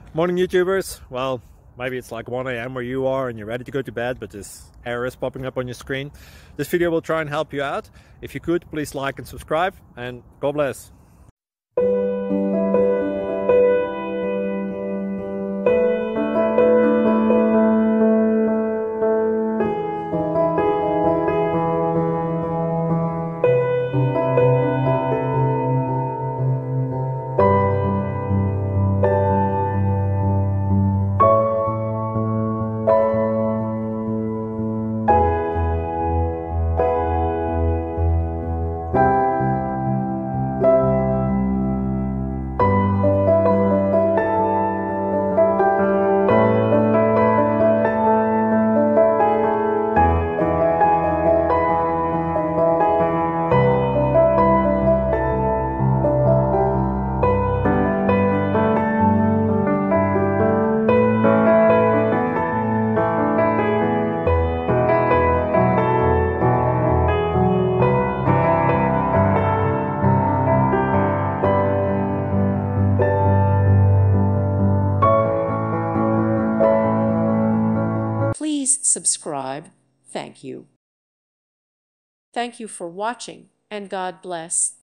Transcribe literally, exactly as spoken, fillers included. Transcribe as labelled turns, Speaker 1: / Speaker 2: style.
Speaker 1: Morning, YouTubers. Well, maybe it's like one A M where you are and you're ready to go to bed, but this error is popping up on your screen. This video will try and help you out. If you could, please like and subscribe, and God bless.
Speaker 2: Please subscribe. Thank you. Thank you for watching, and God bless.